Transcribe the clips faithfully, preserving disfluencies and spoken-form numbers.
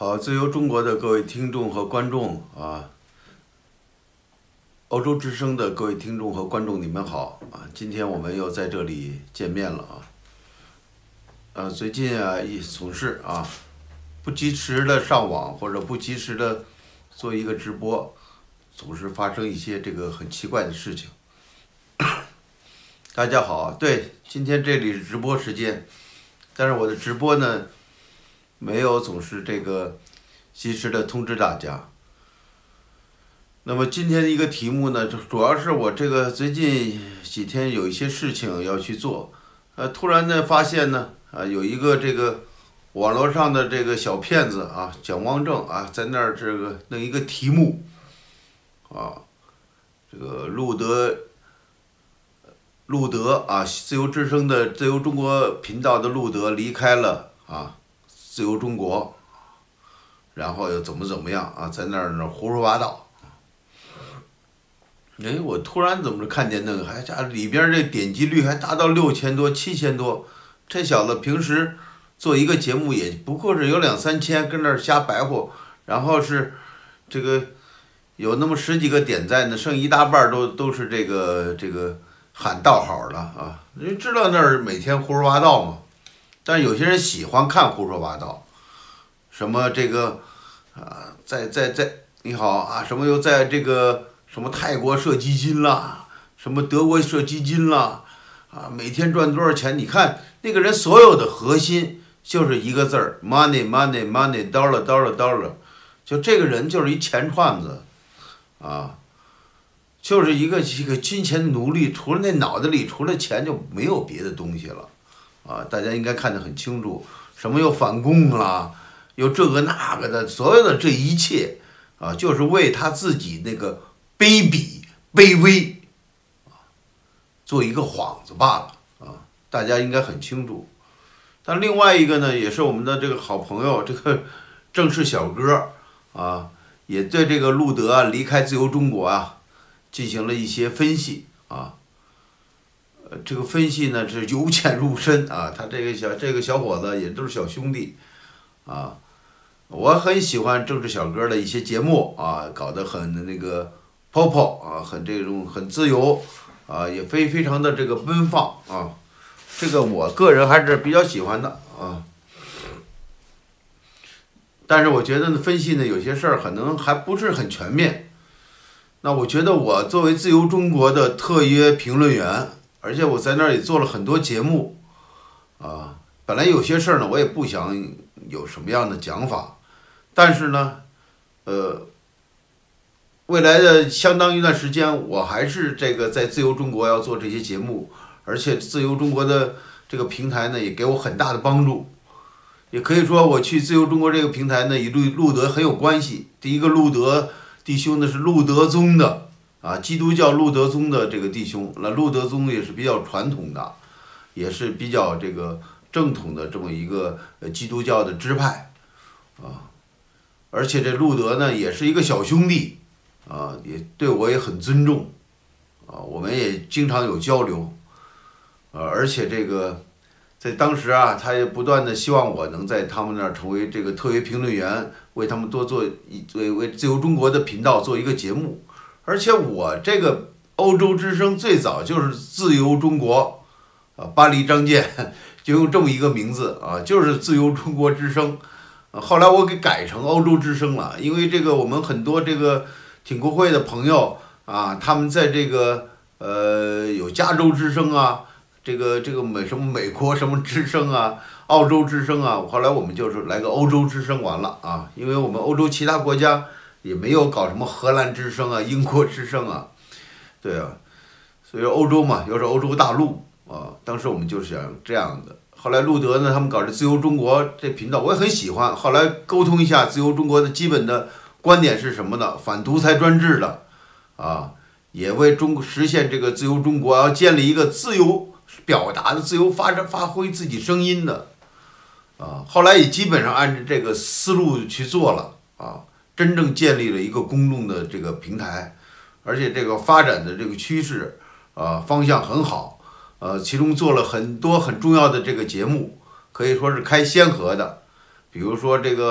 好，自由中国的各位听众和观众啊，欧洲之声的各位听众和观众，你们好啊！今天我们又在这里见面了啊。呃，最近啊，一总是啊，不及时的上网或者不及时的做一个直播，总是发生一些这个很奇怪的事情。大家好，对，今天这里是直播时间，但是我的直播呢，没有总是这个及时的通知大家。那么今天的一个题目呢，主要是我这个最近几天有一些事情要去做，呃，突然呢发现呢，啊，有一个这个网络上的这个小骗子啊，蒋汪正啊，在那儿这个弄一个题目，啊，这个路德。路德啊，自由之声的自由中国频道的路德离开了啊，自由中国，然后又怎么怎么样啊，在那儿呢胡说八道。哎，我突然怎么看见那个还家里边这点击率还达到六千多、七千多，这小子平时做一个节目也不过是有两三千，跟那儿瞎白活，然后是这个有那么十几个点赞呢，剩一大半都都是这个这个。喊道好了啊！人知道那儿每天胡说八道嘛，但是有些人喜欢看胡说八道，什么这个啊，在在在你好啊，什么又在这个什么泰国设基金啦，什么德国设基金啦，啊，每天赚多少钱？你看那个人所有的核心就是一个字儿 money money money dollar dollar dollar， 就这个人就是一钱串子，啊。就是一个一个金钱的奴隶，除了那脑子里除了钱就没有别的东西了，啊，大家应该看得很清楚，什么又反共啦，又这个那个的，所有的这一切，啊，就是为他自己那个卑鄙卑微，啊，做一个幌子罢了，啊，大家应该很清楚。但另外一个呢，也是我们的这个好朋友，这个正式小哥，啊，也对这个路德啊离开自由中国啊。进行了一些分析啊，呃，这个分析呢是由浅入深啊，他这个小这个小伙子也都是小兄弟，啊，我很喜欢政治小哥的一些节目啊，搞得很那个泡泡啊，很这种很自由啊，也非非常的这个奔放啊，这个我个人还是比较喜欢的啊。但是我觉得呢，分析呢有些事儿可能还不是很全面。那我觉得我作为自由中国的特约评论员，而且我在那儿也做了很多节目，啊，本来有些事儿呢我也不想有什么样的讲法，但是呢，呃，未来的相当一段时间，我还是这个在自由中国要做这些节目，而且自由中国的这个平台呢也给我很大的帮助，也可以说我去自由中国这个平台呢与路路德很有关系。第一个路德。弟兄呢是路德宗的啊，基督教路德宗的这个弟兄，那路德宗也是比较传统的，也是比较这个正统的这么一个呃基督教的支派啊，而且这路德呢也是一个小兄弟啊，也对我也很尊重啊，我们也经常有交流，呃，而且这个在当时啊，他也不断的希望我能在他们那儿成为这个特约评论员。为他们多做一为为自由中国的频道做一个节目，而且我这个欧洲之声最早就是自由中国，啊，巴黎张健就用这么一个名字啊，就是自由中国之声，啊，后来我给改成欧洲之声了，因为这个我们很多这个挺国会的朋友啊，他们在这个呃有加州之声啊，这个这个美什么美国什么之声啊。澳洲之声啊，后来我们就是来个欧洲之声完了啊，因为我们欧洲其他国家也没有搞什么荷兰之声啊、英国之声啊，对啊，所以欧洲嘛，又是欧洲大陆啊，当时我们就是想这样的。后来路德呢，他们搞这自由中国这频道，我也很喜欢。后来沟通一下自由中国的基本的观点是什么呢？反独裁专制的啊，也为中国实现这个自由中国要建立一个自由表达的、自由发展、发挥自己声音的。啊，后来也基本上按照这个思路去做了啊，真正建立了一个公众的这个平台，而且这个发展的这个趋势啊方向很好，呃，其中做了很多很重要的这个节目，可以说是开先河的，比如说这个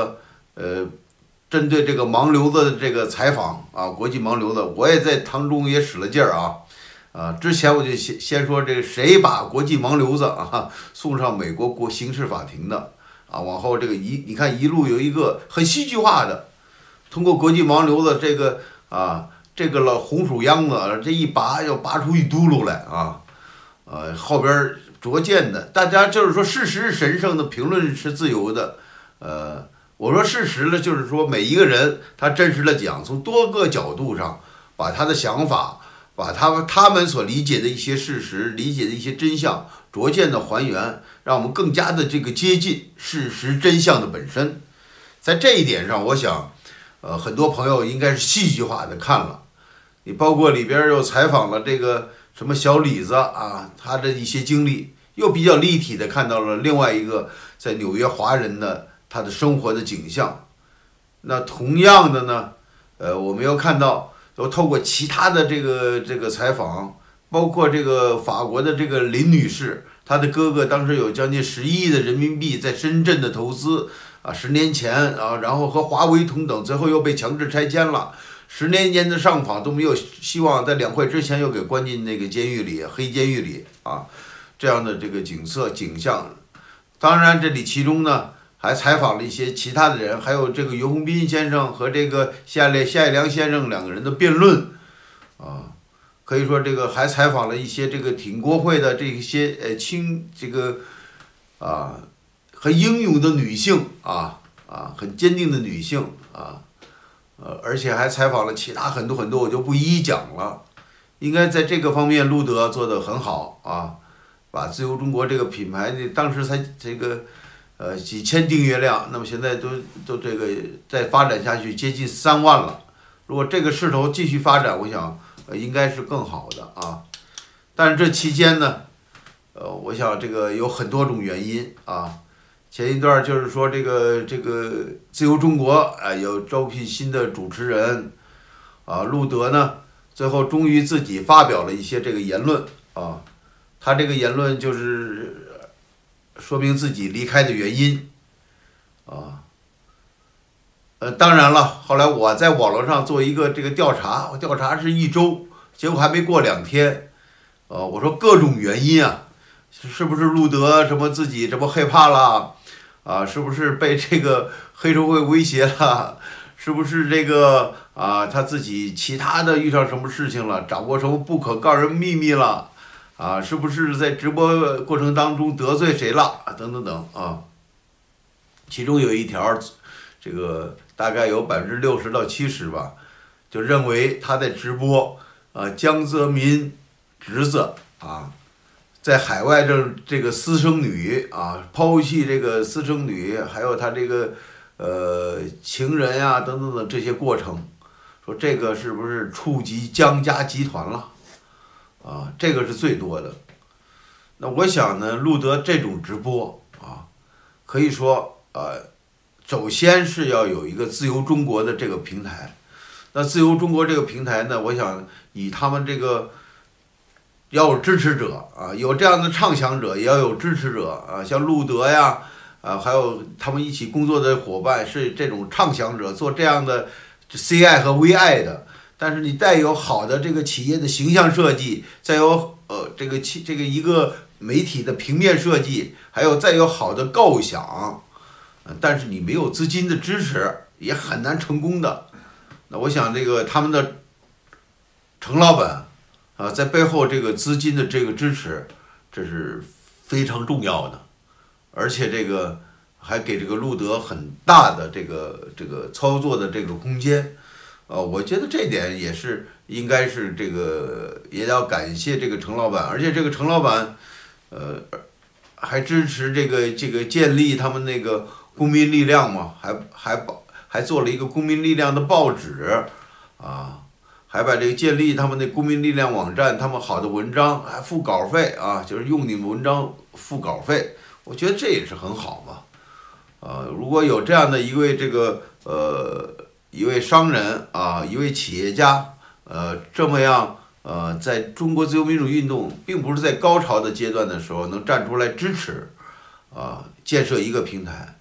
呃，针对这个盲流子的这个采访啊，国际盲流子，我也在当中也使了劲儿啊。啊，之前我就先先说这个谁把国际盲流子啊送上美国国刑事法庭的啊，往后这个一你看一路有一个很戏剧化的，通过国际盲流子这个啊这个老红薯秧子这一拔要拔出一嘟噜来啊，呃后边逐渐的，大家就是说事实是神圣的，评论是自由的，呃我说事实呢，就是说每一个人他真实的讲，从多个角度上把他的想法。把他们他们所理解的一些事实、理解的一些真相，逐渐的还原，让我们更加的这个接近事实真相的本身。在这一点上，我想，呃，很多朋友应该是戏剧化的看了。你包括里边又采访了这个什么小李子啊，他的一些经历，又比较立体的看到了另外一个在纽约华人的他的生活的景象。那同样的呢，呃，我们要看到。都透过其他的这个这个采访，包括这个法国的这个林女士，她的哥哥当时有将近十亿的人民币在深圳的投资啊，十年前啊，然后和华为同等，最后又被强制拆迁了，十年间的上访都没有希望，在两会之前又给关进那个监狱里，黑监狱里啊，这样的这个景色景象。当然，这里其中呢。还采访了一些其他的人，还有这个袁宏斌先生和这个夏列夏一良先生两个人的辩论，啊，可以说这个还采访了一些这个挺国会的这些呃青这个啊很英勇的女性啊啊很坚定的女性啊，呃而且还采访了其他很多很多，我就不一一讲了。应该在这个方面，路德做得很好啊，把自由中国这个品牌呢，当时才这个。呃，几千订阅量，那么现在都都这个再发展下去，接近三万了。如果这个势头继续发展，我想呃应该是更好的啊。但是这期间呢，呃，我想这个有很多种原因啊。前一段就是说这个这个自由中国啊、呃、有招聘新的主持人啊，路德呢最后终于自己发表了一些这个言论啊，他这个言论就是。说明自己离开的原因，啊，呃，当然了，后来我在网络上做一个这个调查，我调查是一周，结果还没过两天，呃，我说各种原因啊，是不是路德什么自己这么害怕了，啊，是不是被这个黑社会威胁了，是不是这个啊他自己其他的遇上什么事情了，掌握什么不可告人秘密了。啊，是不是在直播过程当中得罪谁了？等等等啊，其中有一条，这个大概有百分之六十到七十吧，就认为他在直播啊，江泽民侄子啊，在海外这这个私生女啊，抛弃这个私生女，还有他这个呃情人呀、啊、等等等这些过程，说这个是不是触及江家集团了？啊，这个是最多的。那我想呢，路德这种直播啊，可以说呃，首先是要有一个自由中国的这个平台。那自由中国这个平台呢，我想以他们这个要有支持者啊，有这样的畅想者，也要有支持者啊，像路德呀，啊，还有他们一起工作的伙伴是这种畅想者，做这样的 C I 和 V I 的。但是你带有好的这个企业的形象设计，再有呃这个企这个一个媒体的平面设计，还有再有好的构想，呃，但是你没有资金的支持，也很难成功的。那我想这个他们的程老板啊，在背后这个资金的这个支持，这是非常重要的，而且这个还给这个路德很大的这个这个操作的这个空间。呃，我觉得这点也是应该是这个，也要感谢这个程老板，而且这个程老板，呃，还支持这个这个建立他们那个公民力量嘛，还还还做了一个公民力量的报纸，啊，还把这个建立他们那公民力量网站，他们好的文章还付稿费啊，就是用你们文章付稿费，我觉得这也是很好嘛，啊，如果有这样的一位这个呃。一位商人啊，一位企业家，呃，这么样，呃，在中国自由民主运动并不是在高潮的阶段的时候能站出来支持，啊，建设一个平台，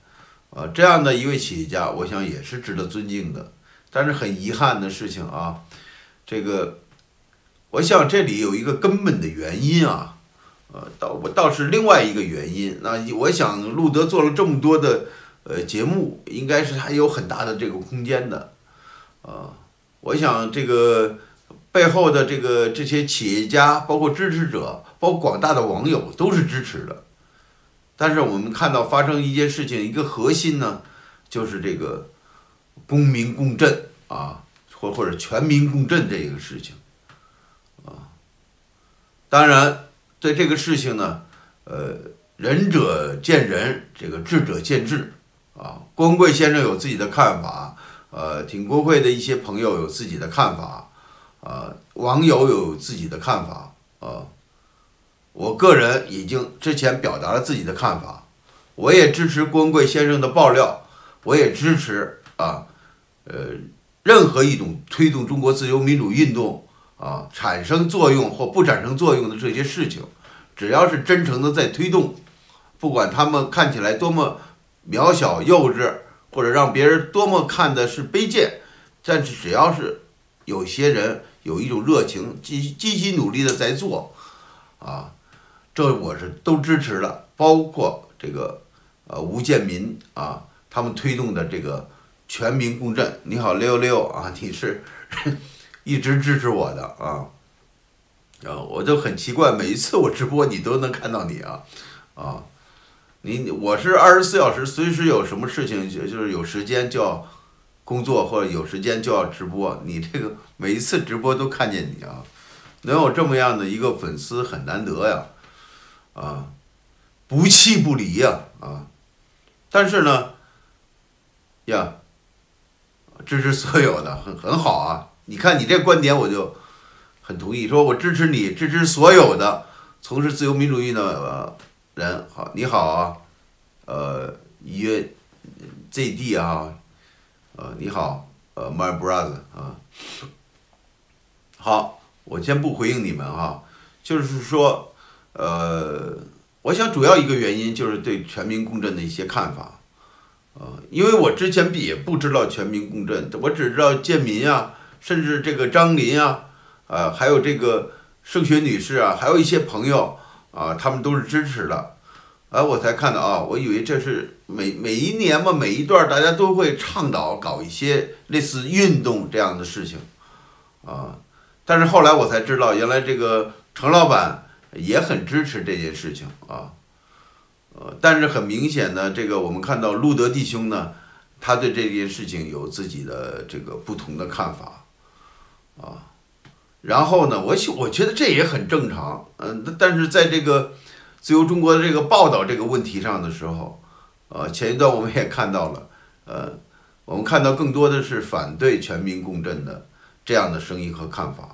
呃，这样的一位企业家，我想也是值得尊敬的。但是很遗憾的事情啊，这个，我想这里有一个根本的原因啊，呃，倒倒是另外一个原因。那我想路德做了这么多的呃节目，应该是还有很大的这个空间的，呃，我想这个背后的这个这些企业家，包括支持者，包括广大的网友都是支持的。但是我们看到发生一件事情，一个核心呢，就是这个公民共振啊，或或者全民共振这个事情啊。当然，对这个事情呢，呃，仁者见仁，这个智者见智啊。光贵先生有自己的看法，呃，挺国会的一些朋友有自己的看法，啊，网友有自己的看法啊。我个人已经之前表达了自己的看法，我也支持光贵先生的爆料，我也支持啊，呃，任何一种推动中国自由民主运动啊产生作用或不产生作用的这些事情，只要是真诚的在推动，不管他们看起来多么渺小幼稚，或者让别人多么看的是卑贱，但是只要是有些人有一种热情，积积极努力的在做，啊。这我是都支持的，包括这个呃吴建民啊，他们推动的这个全民共振。你好，六六啊，你是一直支持我的啊，啊，我就很奇怪，每一次我直播你都能看到你啊，啊，你我是二十四小时，随时有什么事情就就是有时间就要工作或者有时间就要直播，你这个每一次直播都看见你啊，能有这么样的一个粉丝很难得呀。啊，不弃不离呀，啊！但是呢，呀，支持所有的很很好啊。你看你这观点，我就很同意，说我支持你，支持所有的从事自由民主运动的人。好，你好啊，呃，一月 Z D 啊，呃，你好，呃 ，My brother 啊。好，我先不回应你们哈，就是说。呃，我想主要一个原因就是对全民共振的一些看法，呃，因为我之前也不知道全民共振，我只知道建民啊，甚至这个张林啊，呃，还有这个盛雪女士啊，还有一些朋友啊，他们都是支持的，哎、呃，我才看到啊，我以为这是每每一年嘛，每一段大家都会倡导搞一些类似运动这样的事情，啊，但是后来我才知道，原来这个程老板。也很支持这件事情啊，呃，但是很明显呢，这个我们看到路德弟兄呢，他对这件事情有自己的这个不同的看法，啊，然后呢，我我觉得这也很正常，嗯、呃，但是在这个自由中国的这个报道这个问题上的时候，呃，前一段我们也看到了，呃，我们看到更多的是反对全民共振的这样的声音和看法。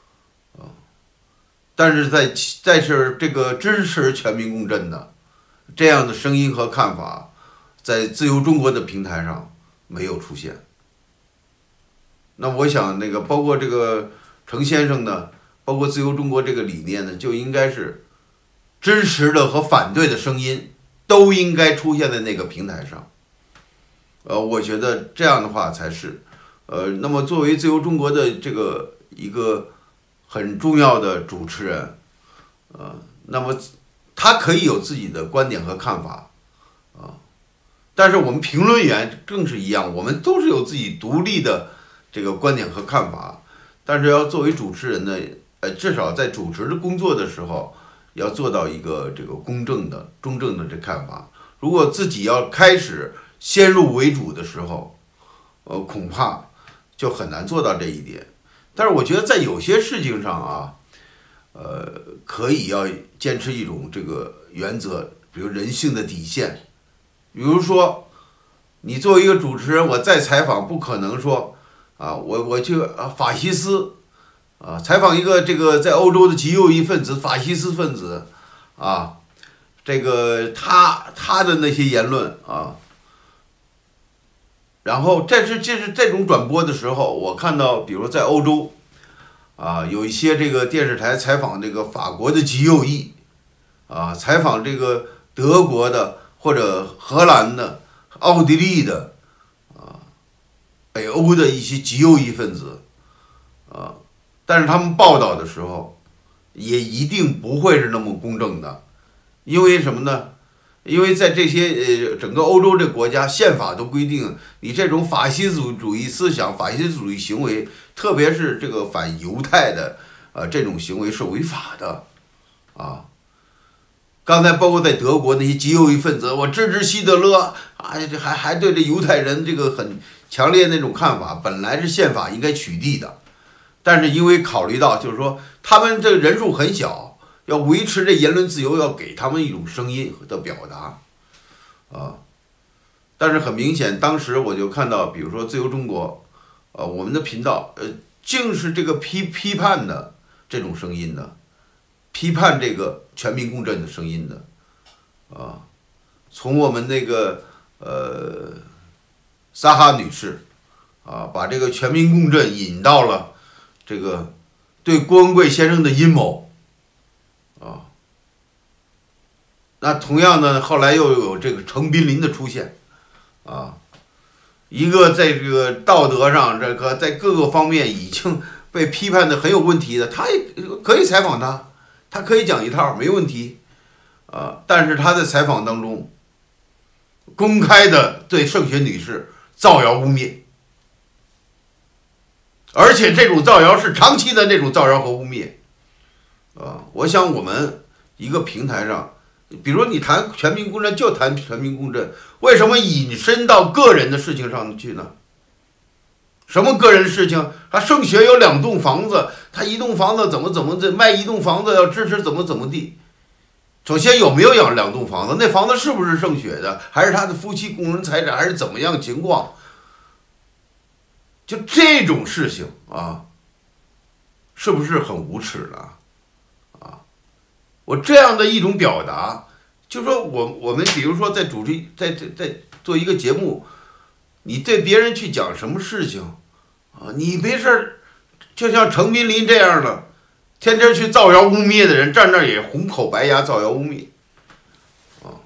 但是在在是这个支持全民共振的这样的声音和看法，在自由中国的平台上没有出现。那我想那个包括这个程先生呢，包括自由中国这个理念呢，就应该是支持的和反对的声音都应该出现在那个平台上。呃，我觉得这样的话才是，呃，那么作为自由中国的这个一个。很重要的主持人，呃，那么他可以有自己的观点和看法，啊，但是我们评论员更是一样，我们都是有自己独立的这个观点和看法，但是要作为主持人呢，呃，至少在主持的工作的时候，要做到一个这个公正的、中正的这看法。如果自己要开始先入为主的时候，呃，恐怕就很难做到这一点。但是我觉得在有些事情上啊，呃，可以要坚持一种这个原则，比如人性的底线。比如说，你作为一个主持人，我再采访，不可能说啊，我我去啊法西斯啊采访一个这个在欧洲的极右翼分子、法西斯分子啊，这个他他的那些言论啊。然后这是这是这种转播的时候，我看到，比如在欧洲，啊，有一些这个电视台采访这个法国的极右翼，啊，采访这个德国的或者荷兰的奥地利的啊、北欧的一些极右翼分子啊，但是他们报道的时候也一定不会是那么公正的，因为什么呢？因为在这些呃整个欧洲这国家宪法都规定，你这种法西斯主义思想、法西斯主义行为，特别是这个反犹太的呃这种行为是违法的啊。刚才包括在德国那些极右翼分子，我支持希特勒啊，这还还对这犹太人这个很强烈那种看法，本来是宪法应该取缔的，但是因为考虑到就是说他们这人数很小。要维持这言论自由，要给他们一种声音的表达，啊，但是很明显，当时我就看到，比如说自由中国，呃，我们的频道，呃，竟是这个批批判的这种声音的，批判这个全民共振的声音的，啊，从我们那个呃萨哈女士，啊，把这个全民共振引到了这个对郭文贵先生的阴谋。啊，那同样呢，后来又有这个程彬林的出现，啊，一个在这个道德上，这个在各个方面已经被批判的很有问题的，他也可以采访他，他可以讲一套，没问题，啊，但是他在采访当中，公开的对盛雪女士造谣污蔑，而且这种造谣是长期的那种造谣和污蔑。啊，我想我们一个平台上，比如你谈全民共振就谈全民共振，为什么引申到个人的事情上去呢？什么个人的事情？他盛雪有两栋房子，他一栋房子怎么怎么的卖一栋房子要支持怎么怎么地？首先有没有养两栋房子？那房子是不是盛雪的？还是他的夫妻共同财产？还是怎么样情况？就这种事情啊，是不是很无耻呢？我这样的一种表达，就说我我们比如说在主持在在在做一个节目，你对别人去讲什么事情啊，你没事就像程彬林这样的，天天去造谣污蔑的人，站那儿也红口白牙造谣污蔑，啊，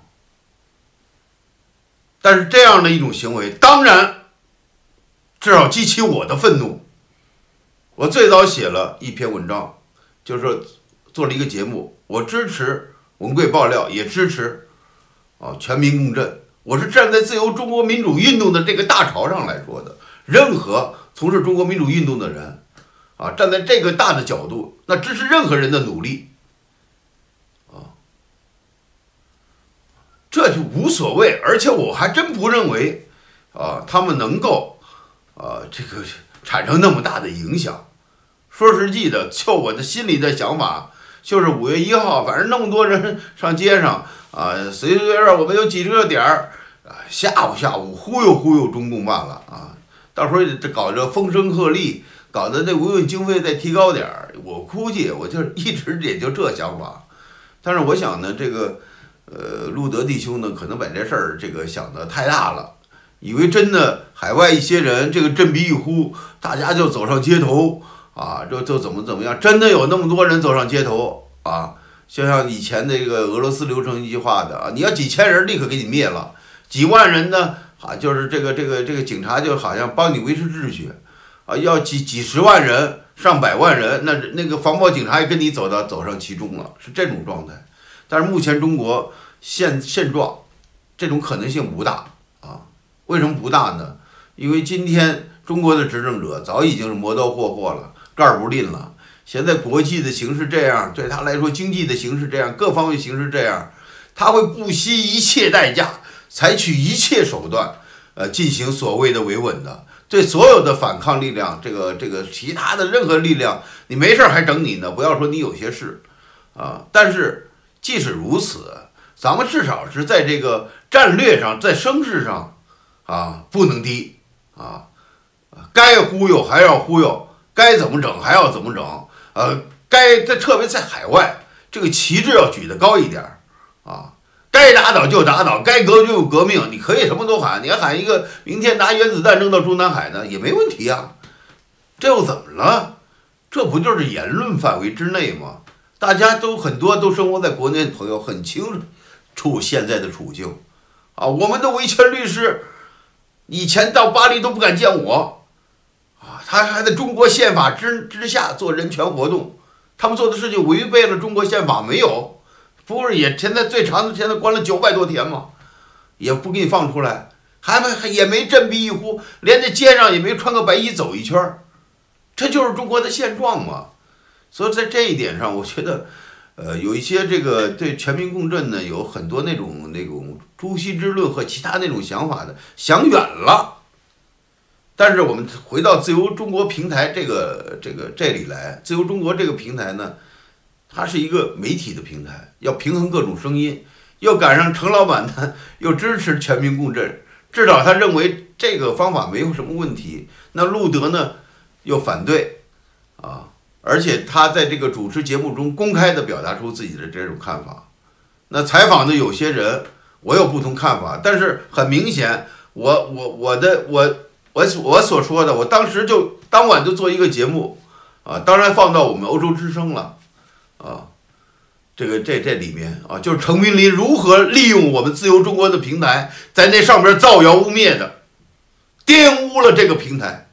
但是这样的一种行为，当然至少激起我的愤怒。我最早写了一篇文章，就是说做了一个节目。我支持文贵爆料，也支持啊全民共振。我是站在自由中国民主运动的这个大潮上来说的。任何从事中国民主运动的人，啊，站在这个大的角度，那支持任何人的努力，啊，这就无所谓。而且我还真不认为，啊，他们能够，啊，这个产生那么大的影响。说实际的，就我的心里的想法。就是五月一号，反正那么多人上街上啊，随随便我们有几个点儿啊，吓唬吓唬，忽悠忽悠中共罢了啊。到时候这搞着风声鹤唳，搞得这维稳经费再提高点儿，我估计我就一直也就这想法。但是我想呢，这个呃路德弟兄呢，可能把这事儿这个想得太大了，以为真的海外一些人这个振臂一呼，大家就走上街头。啊，就就怎么怎么样，真的有那么多人走上街头啊？就像以前那个俄罗斯流程一句话的啊，你要几千人立刻给你灭了，几万人呢啊，就是这个这个这个警察就好像帮你维持秩序啊，要几几十万人、上百万人，那那个防暴警察也跟你走到走上其中了，是这种状态。但是目前中国现现状，这种可能性不大啊。为什么不大呢？因为今天中国的执政者早已经是磨刀霍霍了。盖儿不吝了，现在国际的形势这样，对他来说，经济的形势这样，各方面形势这样，他会不惜一切代价，采取一切手段，呃，进行所谓的维稳的。对所有的反抗力量，这个这个其他的任何力量，你没事还整你呢，不要说你有些事，啊，但是即使如此，咱们至少是在这个战略上，在声势上，啊，不能低啊，该忽悠还要忽悠。该怎么整还要怎么整，呃，该在特别在海外，这个旗帜要举得高一点啊，该打倒就打倒，该革就革命，你可以什么都喊，你还喊一个明天拿原子弹扔到中南海呢，也没问题啊，这又怎么了？这不就是言论范围之内吗？大家都很多都生活在国内的朋友很清楚现在的处境， 啊，我们的维权律师以前到巴黎都不敢见我啊，他还在中国宪法之之下做人权活动，他们做的事情违背了中国宪法没有？不是也现在最长的现在关了九百多天吗？也不给你放出来，还没也没振臂一呼，连在街上也没穿个白衣走一圈，这就是中国的现状嘛。所以在这一点上，我觉得，呃，有一些这个对全民共振呢，有很多那种那种朱熹之论和其他那种想法的，想远了。但是我们回到自由中国平台这个这个这里来，自由中国这个平台呢，它是一个媒体的平台，要平衡各种声音。又赶上程老板呢，又支持全民共振，至少他认为这个方法没有什么问题。那路德呢，又反对，啊，而且他在这个主持节目中公开的表达出自己的这种看法。那采访的有些人，我有不同看法，但是很明显，我我我的我我我所说的，我当时就当晚就做一个节目，啊，当然放到我们欧洲之声了，啊。这个这这里面啊，就是程彬林如何利用我们自由中国的平台，在那上边造谣污蔑的，玷污了这个平台。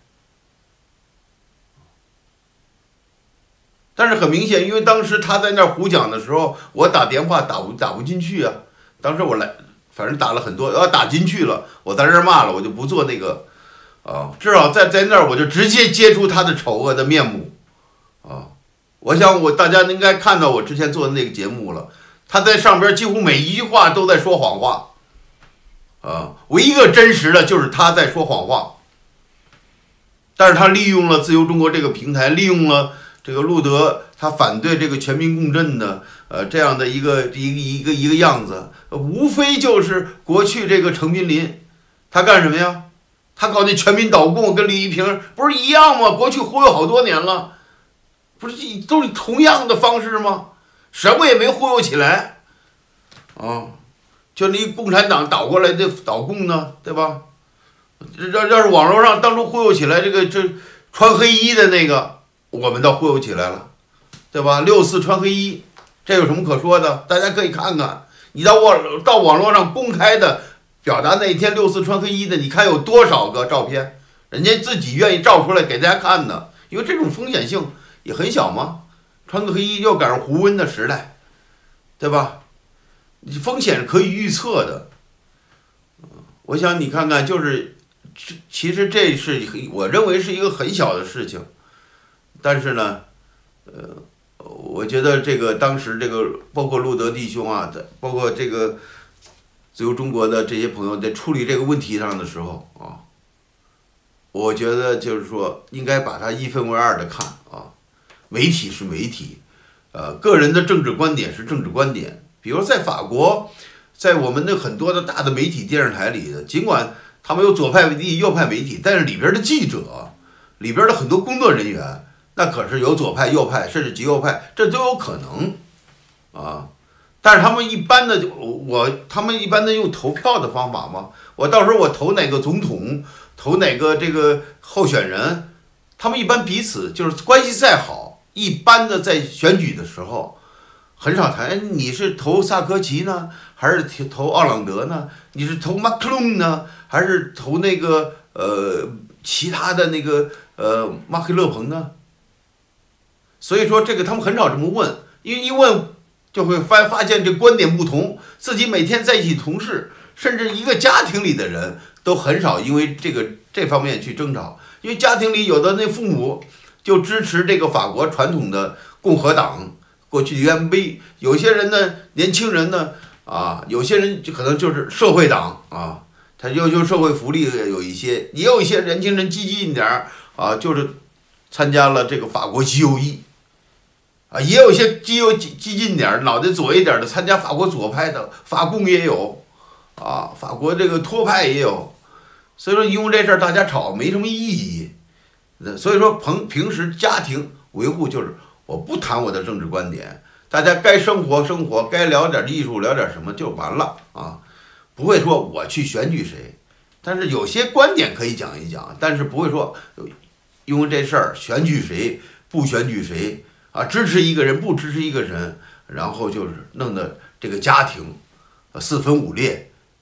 但是很明显，因为当时他在那胡讲的时候，我打电话打不打不进去啊。当时我来，反正打了很多，要打进去了，我在这儿骂了，我就不做那个啊，至少在在那儿我就直接揭出他的丑恶的面目啊。我想我大家应该看到我之前做的那个节目了，他在上边几乎每一句话都在说谎话，啊，唯一一个真实的就是他在说谎话，但是他利用了自由中国这个平台，利用了这个路德他反对这个全民共振的呃这样的一个一个一个一个样子，无非就是过去这个程彬林他干什么呀？他搞那全民倒共跟李一平不是一样吗？过去忽悠好多年了。不是都是同样的方式吗？什么也没忽悠起来，啊，就那共产党倒过来的倒共呢，对吧？要要是网络上当初忽悠起来，这个这穿黑衣的那个，我们倒忽悠起来了，对吧？六四穿黑衣，这有什么可说的？大家可以看看，你到网到网络上公开的表达那一天六四穿黑衣的，你看有多少个照片，人家自己愿意照出来给大家看的，因为这种风险性也很小嘛，穿个黑衣又赶上胡温的时代，对吧？你风险是可以预测的。我想你看看，就是其实这是我认为是一个很小的事情，但是呢，呃，我觉得这个当时这个包括路德弟兄啊，包括这个自由中国的这些朋友在处理这个问题上的时候啊，我觉得就是说应该把它一分为二的看啊。媒体是媒体，呃，个人的政治观点是政治观点。比如在法国，在我们的很多的大的媒体电视台里，尽管他们有左派媒体、右派媒体，但是里边的记者，里边的很多工作人员，那可是有左派、右派，甚至极右派，这都有可能啊。但是他们一般的，我他们一般的用投票的方法嘛，我到时候我投哪个总统，投哪个这个候选人，他们一般彼此就是关系再好。一般的在选举的时候，很少谈，哎，你是投萨科齐呢，还是投奥朗德呢？你是投马克龙呢，还是投那个呃其他的那个呃马克勒彭呢？所以说这个他们很少这么问，因为一问就会发发现这观点不同，自己每天在一起同事，甚至一个家庭里的人都很少因为这个这方面去争吵，因为家庭里有的那父母就支持这个法国传统的共和党，过去的 U M P， 有些人呢，年轻人呢，啊，有些人就可能就是社会党啊，他要求社会福利有一些，也有一些年轻人积极一点儿啊，就是参加了这个法国极右翼，啊，也有一些激右激激进点儿、脑袋左一点的参加法国左派的，法共也有，啊，法国这个托派也有，所以说因为这事儿大家吵没什么意义。所以说，平平时家庭维护就是我不谈我的政治观点，大家该生活生活，该聊点艺术聊点什么就完了啊，不会说我去选举谁，但是有些观点可以讲一讲，但是不会说因为这事儿选举谁不选举谁啊，支持一个人不支持一个人，然后就是弄得这个家庭四分五裂，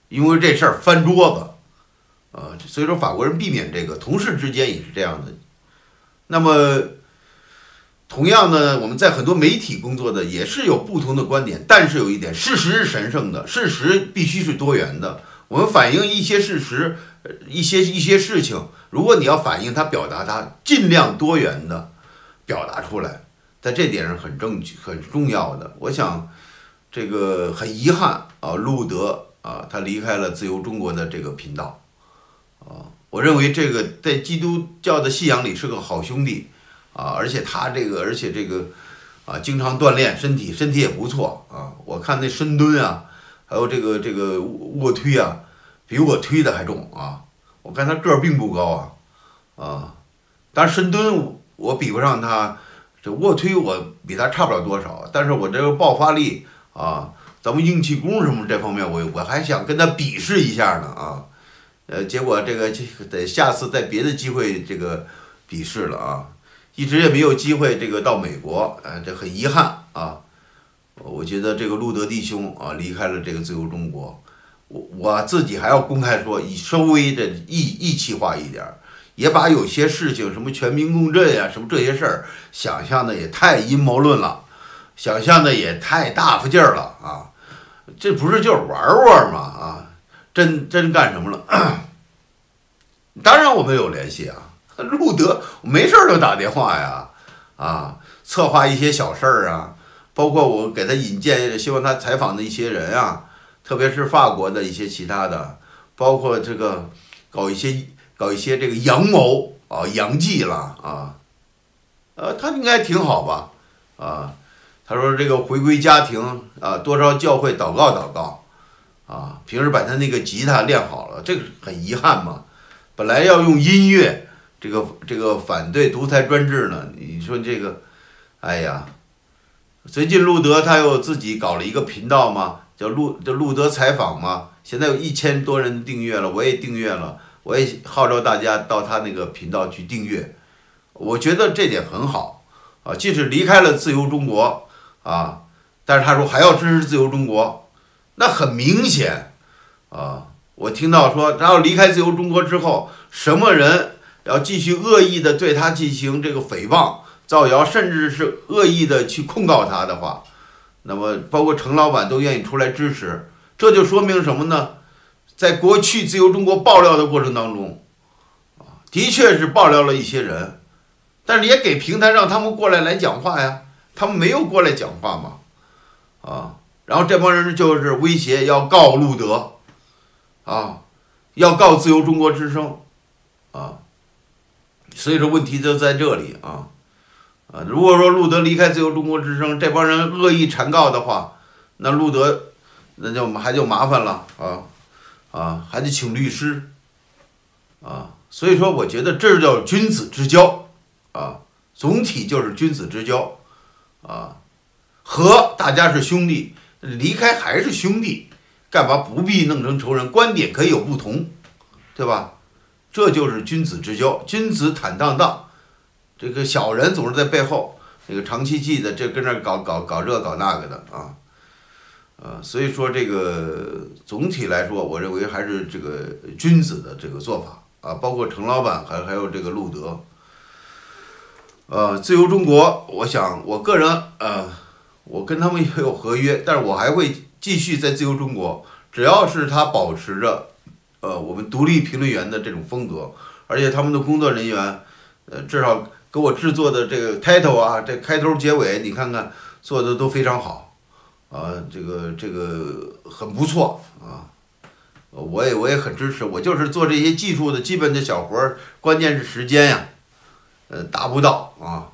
因为这事儿翻桌子，呃，所以说法国人避免这个，同事之间也是这样的。那么，同样呢，我们在很多媒体工作的也是有不同的观点，但是有一点，事实是神圣的，事实必须是多元的。我们反映一些事实，一些一些事情，如果你要反映它、表达它，尽量多元的表达出来，在这点上很正很重要的。我想，这个很遗憾啊，路德啊，他离开了自由中国的这个频道啊。我认为这个在基督教的信仰里是个好兄弟啊，而且他这个，而且这个啊，经常锻炼身体，身体也不错啊。我看那深蹲啊，还有这个这个卧推啊，比我推的还重啊。我看他个儿并不高啊啊，当然深蹲我比不上他，这卧推我比他差不了多少，但是我这个爆发力啊，咱们硬气功什么这方面，我我还想跟他比试一下呢啊。呃，结果这个这个得下次在别的机会这个比试了啊，一直也没有机会这个到美国，呃，这很遗憾啊。我觉得这个路德弟兄啊离开了这个自由中国，我我自己还要公开说，以稍微的义义气化一点，也把有些事情什么全民共振呀、啊，什么这些事儿想象的也太阴谋论了，想象的也太大发劲儿了啊，这不是就是玩玩吗啊？真真干什么了？当然我们有联系啊，路德没事儿就打电话呀，啊，策划一些小事儿啊，包括我给他引荐，希望他采访的一些人啊，特别是法国的一些其他的，包括这个搞一些搞一些这个阳谋啊、阳计了啊，呃，他应该挺好吧？啊，他说这个回归家庭啊，多少教会祷告祷告。啊，平时把他那个吉他练好了，这个很遗憾嘛。本来要用音乐，这个这个反对独裁专制呢，你说这个，哎呀，最近路德他又自己搞了一个频道嘛，叫路叫路德采访嘛，现在有一千多人订阅了，我也订阅了，我也号召大家到他那个频道去订阅，我觉得这点很好啊。即使离开了自由中国啊，但是他说还要支持自由中国。那很明显，啊，我听到说，他要离开自由中国之后，什么人要继续恶意的对他进行这个诽谤、造谣，甚至是恶意的去控告他的话，那么包括程老板都愿意出来支持，这就说明什么呢？在过去自由中国爆料的过程当中，啊，的确是爆料了一些人，但是也给平台让他们过来来讲话呀，他们没有过来讲话嘛，啊。然后这帮人就是威胁要告路德，啊，要告自由中国之声，啊，所以说问题就在这里啊，啊，如果说路德离开自由中国之声，这帮人恶意缠告的话，那路德那就还就麻烦了啊，啊，还得请律师，啊，所以说我觉得这叫君子之交，啊，总体就是君子之交，啊，和大家是兄弟。离开还是兄弟，干嘛不必弄成仇人？观点可以有不同，对吧？这就是君子之交，君子坦荡荡，这个小人总是在背后，那个长戚戚的，这跟那搞搞搞这搞那个的啊，呃，所以说这个总体来说，我认为还是这个君子的这个做法啊，包括程老板还还有这个路德，呃，自由中国，我想我个人呃。我跟他们也有合约，但是我还会继续在自由中国，只要是他保持着，呃，我们独立评论员的这种风格，而且他们的工作人员，呃，至少给我制作的这个 title 啊，这开头结尾，你看看做的都非常好，啊，这个这个很不错啊，我也我也很支持，我就是做这些技术的基本的小活儿，关键是时间呀，呃，达不到啊。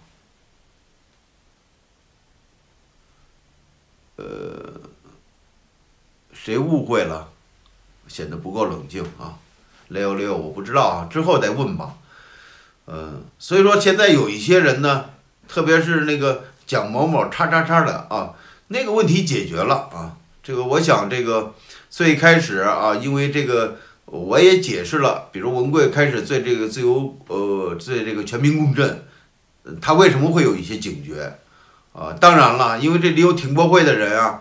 呃，谁误会了？显得不够冷静啊！六六，我不知道啊，之后再问吧。嗯，所以说现在有一些人呢，特别是那个讲某某叉叉叉的啊，那个问题解决了啊。这个我想这个最开始啊，因为这个我也解释了，比如文贵开始对这个自由呃对这个全民共振，他为什么会有一些警觉？啊，当然了，因为这里有挺博会的人啊，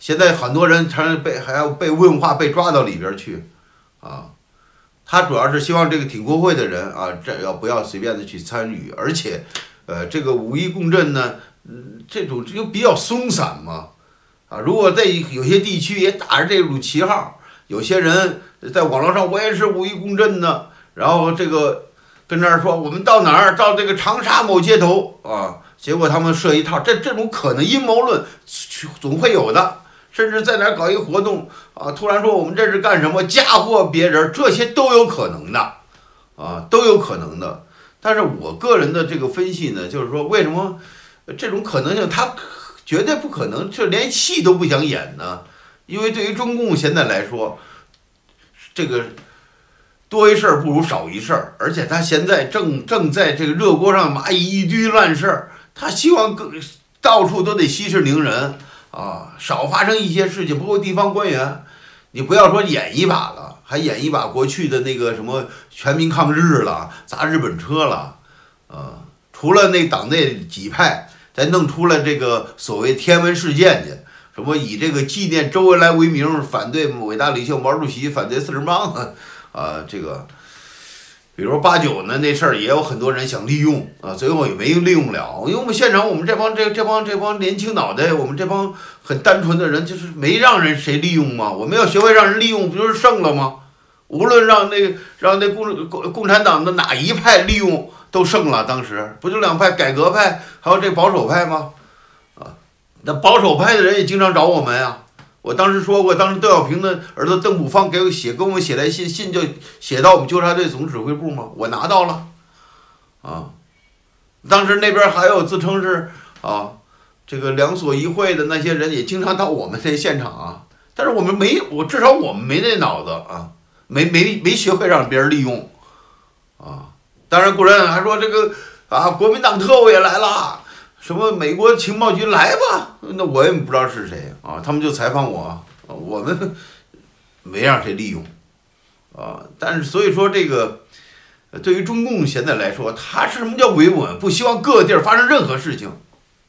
现在很多人常被还要被问话被抓到里边去，啊，他主要是希望这个挺国会的人啊，这要不要随便的去参与，而且，呃，这个五一共振呢，嗯，这种就比较松散嘛，啊，如果在有些地区也打着这种旗号，有些人在网络上我也是五一共振的，然后这个跟那儿说我们到哪儿到这个长沙某街头啊，结果他们设一套，这这种可能阴谋论总会有的。甚至在哪儿搞一个活动啊，突然说我们这是干什么，嫁祸别人，这些都有可能的，啊，都有可能的。但是我个人的这个分析呢，就是说为什么这种可能性，它绝对不可能，这连戏都不想演呢？因为对于中共现在来说，这个多一事不如少一事，而且他现在正正在这个热锅上蚂蚁一堆乱事儿，他希望各到处都得息事宁人。啊，少发生一些事情，包括地方官员，你不要说演一把了，还演一把过去的那个什么全民抗日了，砸日本车了，啊，除了那党内几派，再弄出了这个所谓天文事件去，什么以这个纪念周恩来为名，反对伟大领袖毛主席，反对四人帮，啊，这个。比如八九呢那事儿也有很多人想利用啊，最后也没利用了，因为我们现场我们这帮这这帮这帮年轻脑袋，我们这帮很单纯的人，就是没让人谁利用嘛。我们要学会让人利用，不就是胜了吗？无论让那个让那共共共产党的哪一派利用都胜了，当时不就两派，改革派还有这保守派吗？啊，那保守派的人也经常找我们呀。我当时说过，当时邓小平的儿子邓朴方给我写，跟我们写来信，信就写到我们纠察队总指挥部嘛，我拿到了，啊，当时那边还有自称是啊，这个两所一会的那些人也经常到我们这现场啊，但是我们没，我至少我们没那脑子啊，没没没学会让别人利用，啊，当然，古人还说这个啊，国民党特务也来了。什么美国情报局来吧？那我也不知道是谁啊，他们就采访我，我们没让谁利用啊。但是所以说这个，对于中共现在来说，他是什么叫维稳？不希望各地儿发生任何事情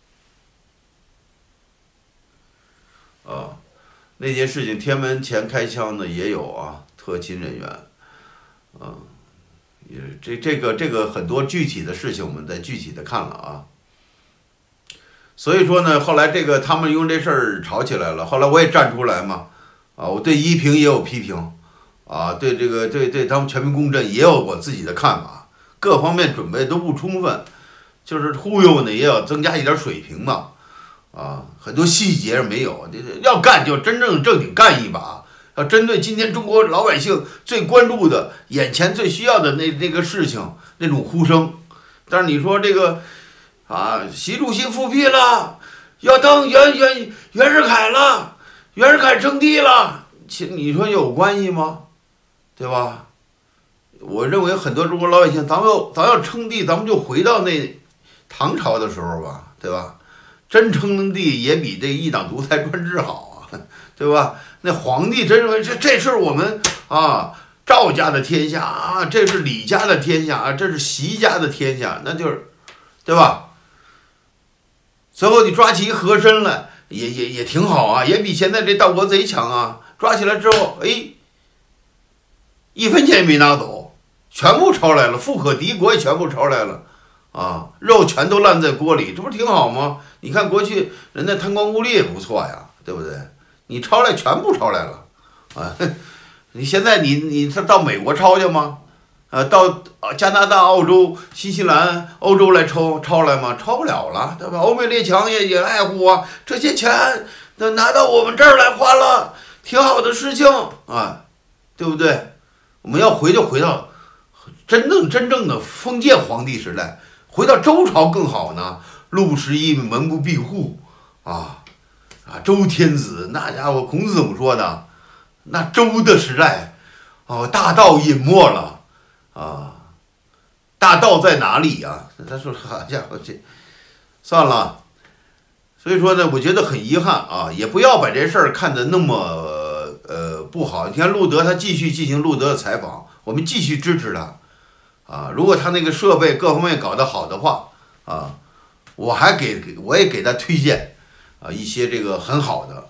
啊。那件事情，天安门前开枪的也有啊，特勤人员啊，也这这个这个很多具体的事情，我们再具体的看了啊。所以说呢，后来这个他们用这事儿吵起来了，后来我也站出来嘛，啊，我对依萍也有批评，啊，对这个对对他们全民公振也有我自己的看法，各方面准备都不充分，就是忽悠呢也要增加一点水平嘛，啊，很多细节没有，要干就真正正经干一把，要针对今天中国老百姓最关注的、眼前最需要的那那个事情那种呼声，但是你说这个。啊，习主席复辟了，要当袁袁袁世凯了，袁世凯称帝了，其你说有关系吗？对吧？我认为很多中国老百姓，咱们要咱要称帝，咱们就回到那唐朝的时候吧，对吧？真称帝也比这一党独裁专制好啊，对吧？那皇帝真认为这这是我们啊赵家的天下啊，这是李家的天下啊，这是习家的天下，那就是，对吧？最后你抓起一和珅来，也也也挺好啊，也比现在这盗国贼强啊！抓起来之后，哎，一分钱也没拿走，全部抄来了，富可敌国也全部抄来了，啊，肉全都烂在锅里，这不是挺好吗？你看过去人家贪官污吏也不错呀，对不对？你抄来全部抄来了，啊，你现在你你他到美国抄去吗？呃，到加拿大、澳洲、新西兰、欧洲来抄抄来吗？抄不了了，对吧？欧美列强也也爱护啊，这些钱都拿到我们这儿来花了，挺好的事情啊，对不对？我们要回就回到真正真正的封建皇帝时代，回到周朝更好呢。路不拾遗，门不闭户啊啊！周天子那家伙，孔子怎么说的？那周的时代，哦，大道隐没了。啊，大道在哪里呀、啊？他说：“好家伙，这算了。”所以说呢，我觉得很遗憾啊，也不要把这事儿看得那么呃不好。你看路德他继续进行路德的采访，我们继续支持他啊。如果他那个设备各方面搞得好的话啊，我还给我也给他推荐啊一些这个很好的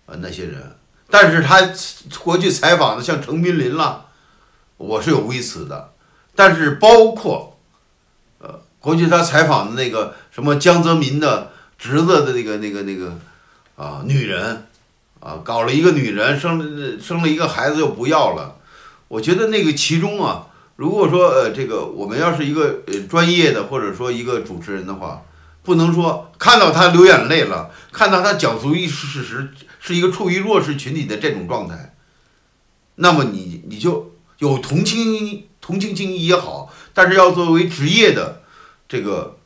啊那些人，但是他过去采访的像程彬林啦，我是有微词的，但是包括呃过去他采访的那个什么江泽民的侄子的那个那个那个啊女人啊，搞了一个女人生了生了一个孩子又不要了，我觉得那个其中啊，如果说呃这个我们要是一个呃专业的或者说一个主持人的话，不能说看到他流眼泪了，看到他讲述一事实是一个处于弱势群体的这种状态，那么你你就有同情同情心也好，但是要作为职业的这个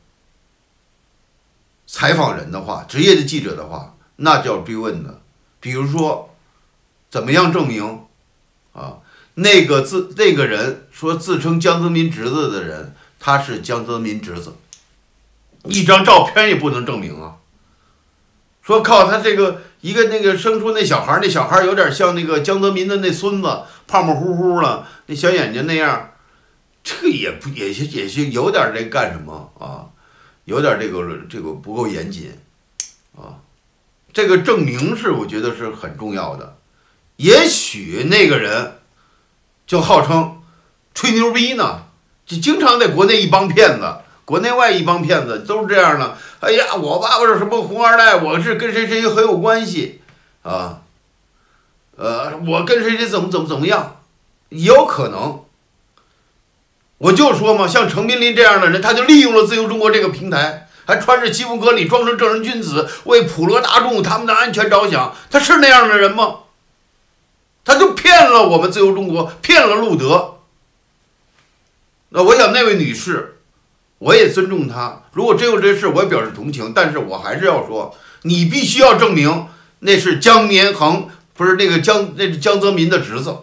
采访人的话，职业的记者的话，那就要追问的。比如说，怎么样证明啊？那个自那个人说自称江泽民侄子的人，他是江泽民侄子，一张照片也不能证明啊。说靠他这个一个那个生出那小孩，那小孩有点像那个江泽民的那孙子，胖胖乎乎了，那小眼睛那样，这个也不也是也是有点这干什么啊？有点这个这个不够严谨啊。这个证明是我觉得是很重要的。也许那个人就号称吹牛逼呢，就经常在国内一帮骗子，国内外一帮骗子都是这样的。哎呀，我爸爸是什么红二代，我是跟谁谁很有关系啊，呃，我跟谁谁怎么怎么怎么样，有可能。我就说嘛，像程彬林这样的人，他就利用了自由中国这个平台，还穿着西服革履，装成正人君子，为普罗大众他们的安全着想，他是那样的人吗？他就骗了我们自由中国，骗了路德。那我想那位女士，我也尊重她，如果真有这事，我也表示同情，但是我还是要说，你必须要证明那是江绵恒，不是那个江那是江泽民的侄子。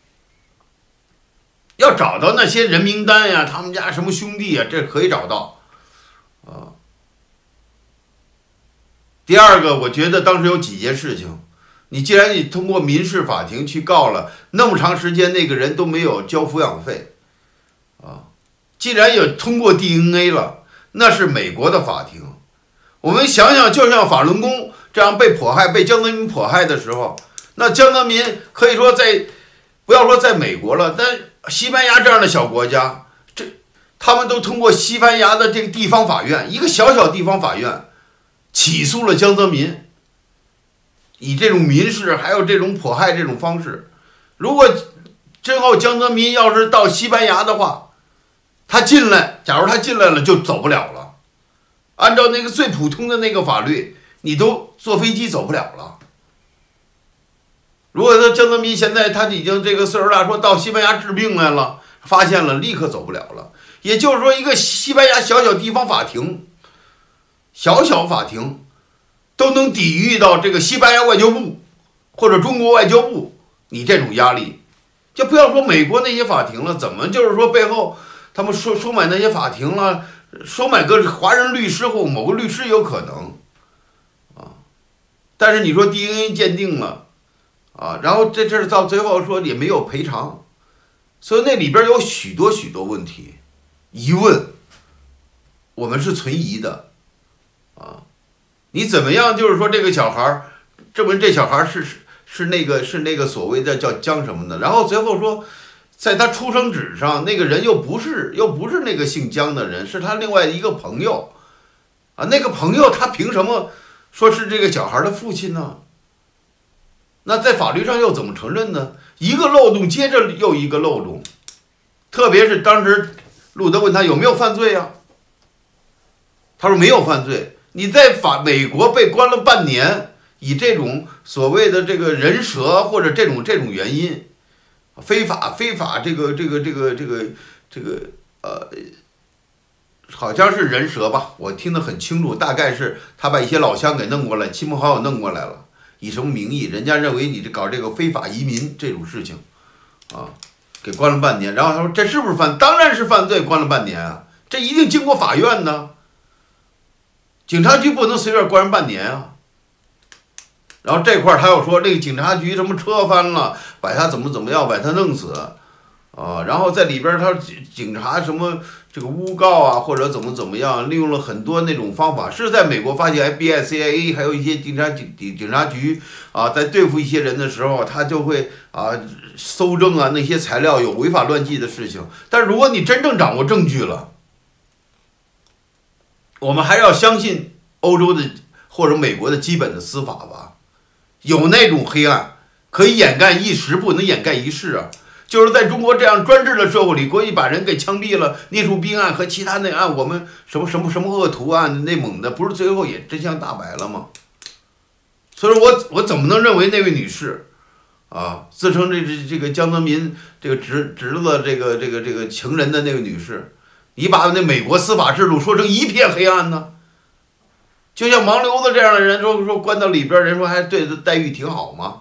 要找到那些人名单呀，他们家什么兄弟呀，这可以找到啊。第二个，我觉得当时有几件事情，你既然你通过民事法庭去告了那么长时间，那个人都没有交抚养费啊，既然也通过 D N A 了，那是美国的法庭。我们想想，就像法轮功这样被迫害，被江泽民迫害的时候，那江泽民可以说在不要说在美国了，但西班牙这样的小国家，这他们都通过西班牙的这个地方法院，一个小小地方法院起诉了江泽民，以这种民事还有这种迫害这种方式。如果之后江泽民要是到西班牙的话，他进来，假如他进来了就走不了了。按照那个最普通的那个法律，你都坐飞机走不了了。如果说江泽民现在他已经这个岁数大，说到西班牙治病来了，发现了，立刻走不了了。也就是说，一个西班牙小小地方法庭，小小法庭都能抵御到这个西班牙外交部或者中国外交部你这种压力，就不要说美国那些法庭了，怎么就是说背后他们收收买那些法庭了，收买个华人律师或某个律师有可能啊，但是你说 D N A 鉴定了。啊，然后这事到最后说也没有赔偿，所以那里边有许多许多问题疑问，我们是存疑的啊。你怎么样就是说这个小孩证明这小孩是是那个是那个所谓的叫江什么的，然后最后说在他出生纸上那个人又不是又不是那个姓江的人，是他另外一个朋友啊，那个朋友他凭什么说是这个小孩的父亲呢？那在法律上又怎么承认呢？一个漏洞接着又一个漏洞，特别是当时路德问他有没有犯罪啊，他说没有犯罪。你在法美国被关了半年，以这种所谓的这个人蛇或者这种这种原因，非法非法这个这个这个这个这个呃，好像是人蛇吧，我听得很清楚，大概是他把一些老乡给弄过来，亲朋好友弄过来了。以什么名义？人家认为你这搞这个非法移民这种事情，啊，给关了半年。然后他说这是不是犯？当然是犯罪，关了半年啊，这一定经过法院呢。警察局不能随便关人半年啊。然后这块他又说这个警察局什么车翻了，把他怎么怎么样，把他弄死， 啊，然后在里边他警察什么这个诬告啊，或者怎么怎么样，利用了很多那种方法，是在美国发现 F B I、C I A 还有一些警察警警察局啊，在对付一些人的时候，他就会啊搜证啊那些材料有违法乱纪的事情。但如果你真正掌握证据了，我们还要相信欧洲的或者美国的基本的司法吧，有那种黑暗可以掩盖一时，不能掩盖一世啊。就是在中国这样专制的社会里，过去把人给枪毙了，聂树斌案和其他那案，我们什么什么什么恶徒案那猛的，不是最后也真相大白了吗？所以说我我怎么能认为那位女士啊，自称这这这个江泽民这个侄侄子这个这个这个情人的那个女士，你把那美国司法制度说成一片黑暗呢？就像盲流子这样的人说说关到里边，人说还对他待遇挺好吗？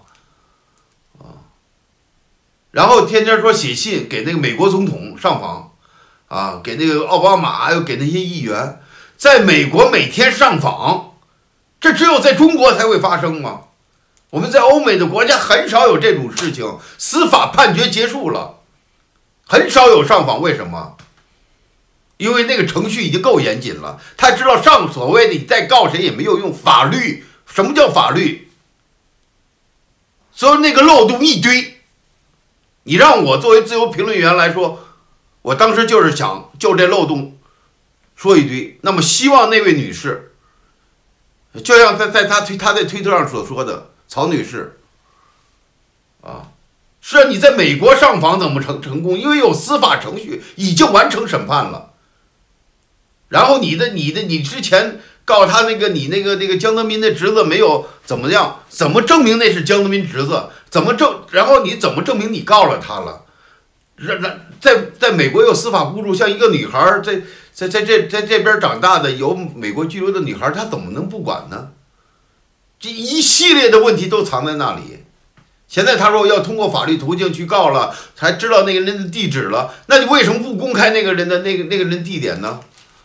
然后天天说写信给那个美国总统上访，啊，给那个奥巴马，还有给那些议员，在美国每天上访，这只有在中国才会发生吗？我们在欧美的国家很少有这种事情，司法判决结束了，很少有上访，为什么？因为那个程序已经够严谨了，他知道上所谓的你再告谁也没有用，法律什么叫法律？所以那个漏洞一堆。你让我作为自由评论员来说，我当时就是想就这漏洞说一堆。那么希望那位女士，就像在在她推她在推特上所说的曹女士，啊，是啊，你在美国上访怎么成成功？因为有司法程序已经完成审判了。然后你的你的你之前告他那个你那个那个江泽民的侄子没有怎么样？怎么证明那是江泽民侄子？怎么证？然后你怎么证明你告了他了？让让在在美国有司法孤注，像一个女孩在在在这在这边长大的有美国居留的女孩，她怎么能不管呢？这一系列的问题都藏在那里。现在他说要通过法律途径去告了，才知道那个人的地址了，那你为什么不公开那个人的那个那个人地点呢？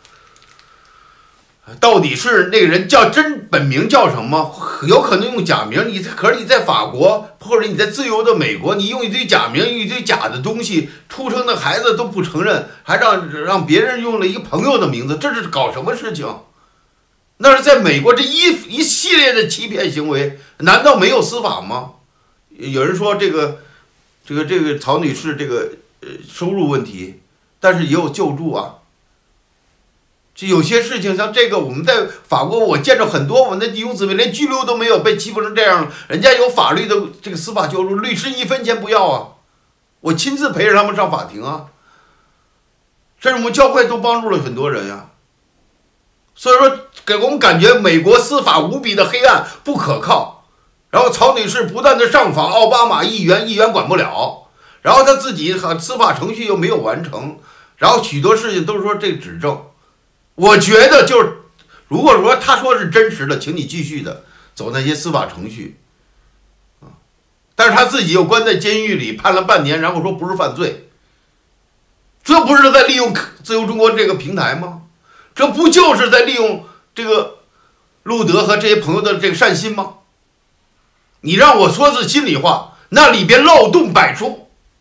到底是那个人叫真本名叫什么？有可能用假名。你可是你在法国或者你在自由的美国，你用一堆假名，一堆假的东西，出生的孩子都不承认，还让让别人用了一个朋友的名字，这是搞什么事情？那是在美国这一一系列的欺骗行为，难道没有司法吗？有人说这个这个这个曹女士这个呃收入问题，但是也有救助啊。这有些事情像这个，我们在法国我见着很多我们的弟兄姊妹连拘留都没有，被欺负成这样，人家有法律的这个司法救助，律师一分钱不要啊，我亲自陪着他们上法庭啊，甚至我们教会都帮助了很多人呀、啊。所以说给我们感觉美国司法无比的黑暗不可靠，然后曹女士不断的上访奥巴马议员，议员管不了，然后他自己司法程序又没有完成，然后许多事情都是说这个指证。我觉得就是，如果说他说是真实的，请你继续的走那些司法程序，啊，但是他自己又关在监狱里判了半年，然后说不是犯罪，这不是在利用自由中国这个平台吗？这不就是在利用这个路德和这些朋友的这个善心吗？你让我说句心里话，那里边漏洞百出。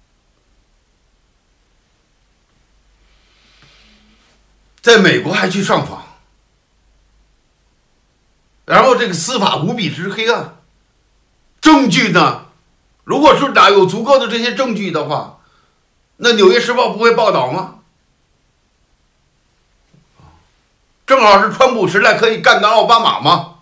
在美国还去上访，然后这个司法无比之黑暗，证据呢？如果说哪有足够的这些证据的话，那《纽约时报》不会报道吗？正好是川普时代可以干掉奥巴马吗？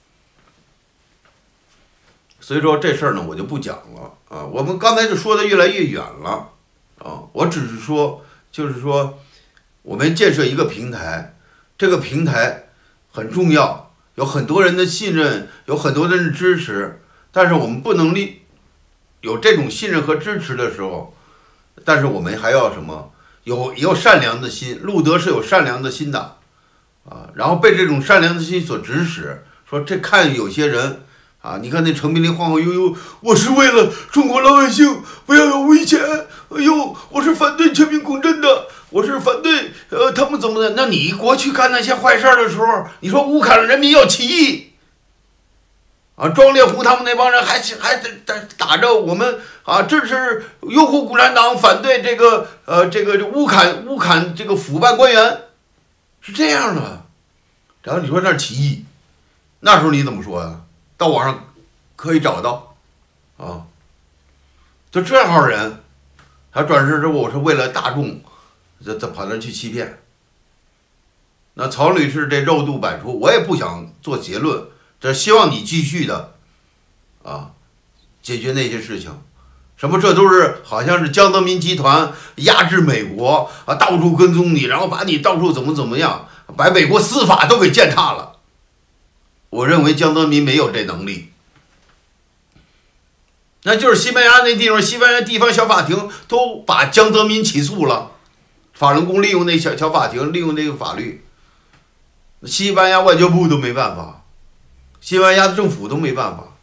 所以说这事儿呢，我就不讲了啊。我们刚才就说的越来越远了啊。我只是说，就是说。我们建设一个平台，这个平台很重要，有很多人的信任，有很多人的支持，但是我们不能立有这种信任和支持的时候，但是我们还要什么？有有善良的心，路德是有善良的心的，啊，然后被这种善良的心所指使，说这看有些人啊，你看那程璧玲晃晃悠悠，我是为了中国老百姓不要有危险，哎呦，我是反对全民公证的。我是反对，呃，他们怎么的？那你过去干那些坏事的时候，你说乌克兰人民要起义，啊，庄烈湖他们那帮人还还打打着我们啊，支持拥护共产党，反对这个呃这个乌坎乌坎这个腐败官员，是这样的。然后你说那是起义，那时候你怎么说呀？到网上可以找到，啊，就这号人，他转世之后是为了大众，这这跑那去欺骗。那曹女士这肉毒百出，我也不想做结论，这希望你继续的，啊，解决那些事情。什么这都是好像是江泽民集团压制美国啊，到处跟踪你，然后把你到处怎么怎么样，把美国司法都给践踏了。我认为江泽民没有这能力，那就是西班牙那地方，西班牙地方小法庭都把江泽民起诉了，法轮功利用那小小法庭，利用这个法律，西班牙外交部都没办法，西班牙的政府都没办法。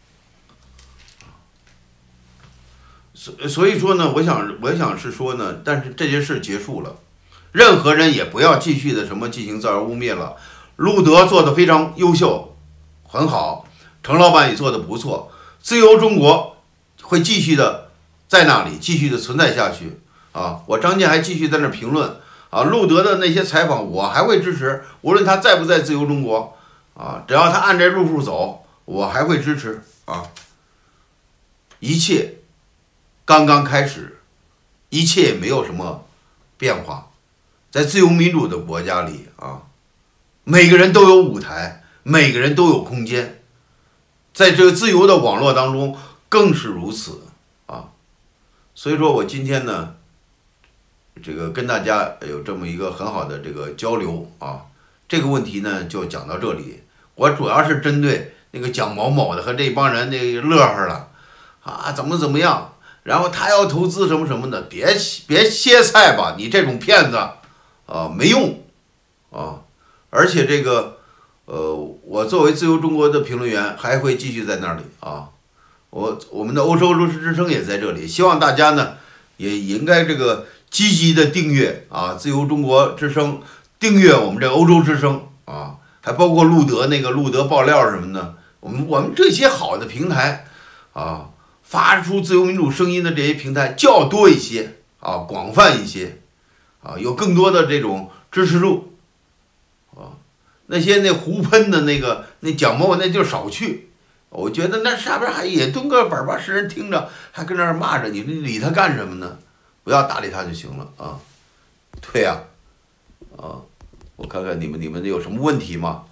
所所以说呢，我想我想是说呢，但是这件事结束了，任何人也不要继续的什么进行造谣污蔑了。路德做的非常优秀，很好，程老板也做的不错，自由中国会继续的在那里继续的存在下去啊！我张健还继续在那评论啊，路德的那些采访我还会支持，无论他在不在自由中国啊，只要他按这路数走，我还会支持啊！一切刚刚开始，一切也没有什么变化，在自由民主的国家里啊，每个人都有舞台，每个人都有空间，在这个自由的网络当中更是如此啊。所以说我今天呢，这个跟大家有这么一个很好的这个交流啊，这个问题呢就讲到这里。我主要是针对那个蒋某某的和这帮人那个乐呵了啊，怎么怎么样。然后他要投资什么什么的，别别歇菜吧，你这种骗子，啊没用，啊，而且这个，呃，我作为自由中国的评论员还会继续在那里啊，我我们的欧洲之声也在这里，希望大家呢也应该这个积极的订阅啊，自由中国之声，订阅我们这个欧洲之声啊，还包括路德那个路德爆料什么的，我们我们这些好的平台啊。发出自由民主声音的这些平台就要多一些啊，广泛一些啊，有更多的这种支持度啊。那些那胡喷的那个那蒋某那就少去，我觉得那上边还也蹲个百八十人听着，还跟那儿骂着你，你理他干什么呢？不要搭理他就行了啊。对呀、啊，啊，我看看你们你们有什么问题吗？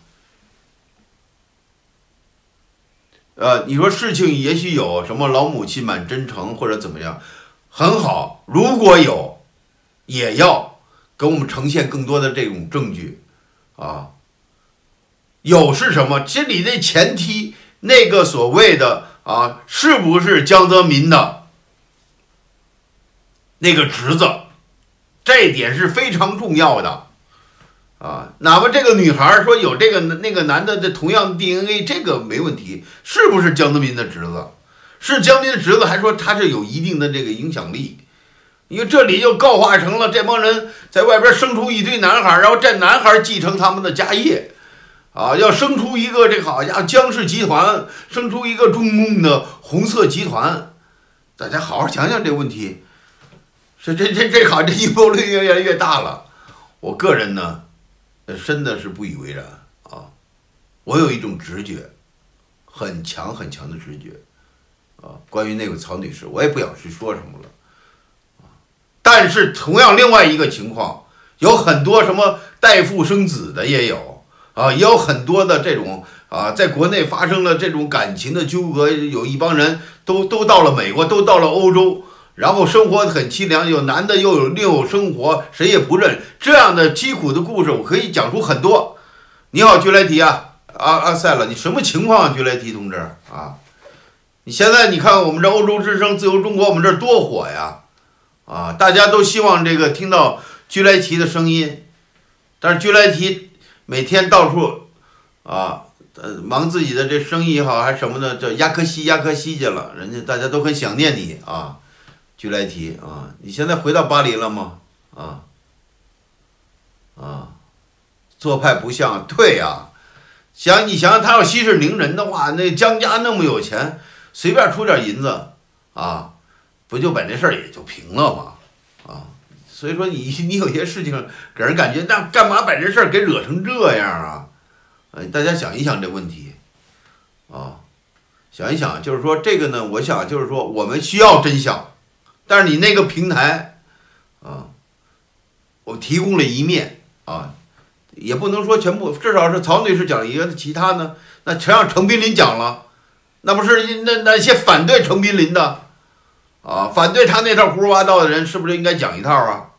呃，你说事情也许有什么老母亲蛮真诚或者怎么样，很好，如果有，也要给我们呈现更多的这种证据，啊，有是什么？这里的前提，那个所谓的啊，是不是江泽民的那个侄子？这一点是非常重要的。啊，哪怕这个女孩说有这个那个男的的同样 D N A， 这个没问题，是不是江泽民的侄子？是江泽民的侄子，还说他是有一定的这个影响力，因为这里就告化成了这帮人在外边生出一堆男孩，然后这男孩继承他们的家业，啊，要生出一个这个好家伙江氏集团，生出一个中共的红色集团，大家好好想想这个问题，是这这这好，这阴谋论越来越大了。我个人呢。真的是不以为然啊！我有一种直觉，很强很强的直觉啊。关于那个曹女士，我也不想去说什么了啊。但是同样另外一个情况，有很多什么代父生子的也有啊，也有很多的这种啊，在国内发生了这种感情的纠葛，有一帮人都都到了美国，都到了欧洲。然后生活很凄凉，有男的又有另有生活，谁也不认，这样的凄苦的故事，我可以讲出很多。你好，居莱提啊，阿阿塞了，你什么情况啊，居莱提同志啊？你现在你看我们这欧洲之声、自由中国，我们这多火呀！啊，大家都希望这个听到居莱提的声音，但是居莱提每天到处啊，呃，忙自己的这生意也好，还是什么的，这亚克西亚克西去了，人家大家都很想念你啊。居莱提啊，你现在回到巴黎了吗？啊啊，做派不像，对呀、啊，想你想想，他要息事宁人的话，那江家那么有钱，随便出点银子啊， 不就把这事儿也就平了吗？啊，所以说你你有些事情给人感觉，那干嘛把这事儿给惹成这样啊？呃，大家想一想这问题，啊，想一想，就是说这个呢，我想就是说我们需要真相，但是你那个平台，啊，我提供了一面啊，也不能说全部，至少是曹女士讲一个，其他呢，那全让程彬林讲了，那不是那那些反对程彬林的。啊，反对他那套胡说八道的人，是不是应该讲一套啊？